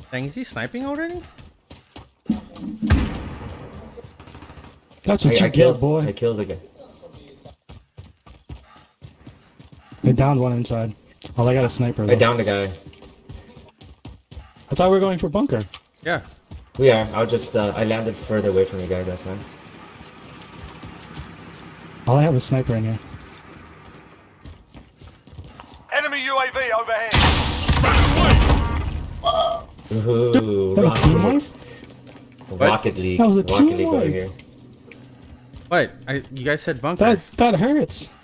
Dang, is he sniping already? That's what you get, boy. I killed the guy. I downed one inside. Oh, I got a sniper though. I downed the guy. I thought we were going for bunker. Yeah. We are. I'll just, I landed further away from you guys, that's fine. All I have is sniper in here. Enemy UAV overhead. Ooh, That was a team wipe? Rocket League. That was a Rocket team League over wipe. here. Wait, you guys said bunker. That hurts.